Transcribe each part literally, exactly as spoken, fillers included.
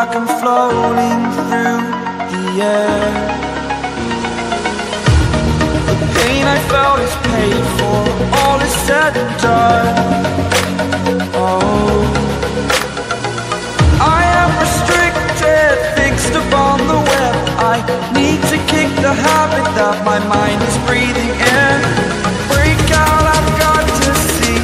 like I'm floating through the air. The pain I felt is paid for, all is said and done. Oh, I am restricted, fixed upon the web. I need to kick the habit that my mind is breathing in. Break out, I've got to see.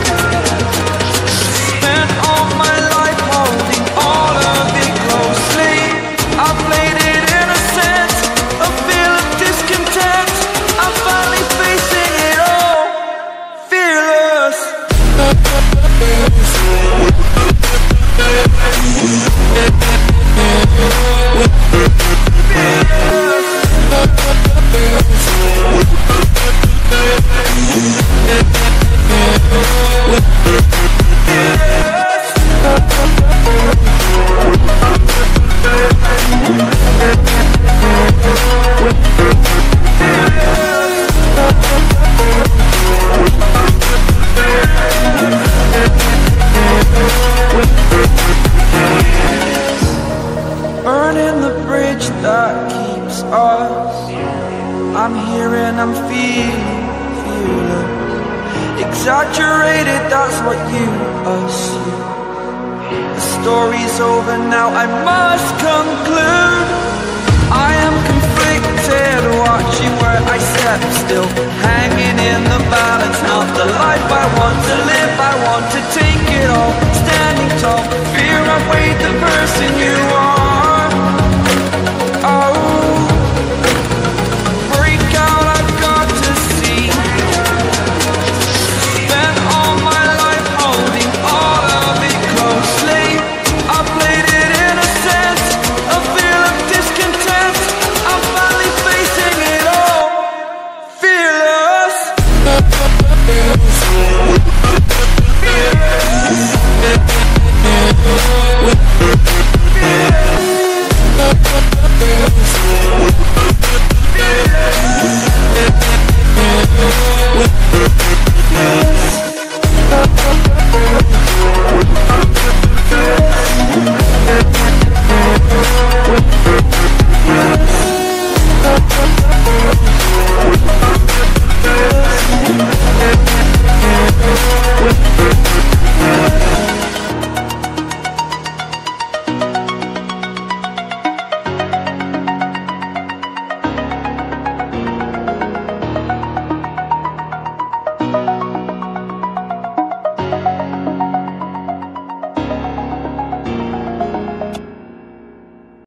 Spent all my life holding all of it closely. I played it innocent, a feel of discontent. I'm finally facing it all, fearless. Burning the bridge that keeps us. I'm here and I'm feeling, feeling exaggerated, that's what you assume. The story's over now, I must conclude.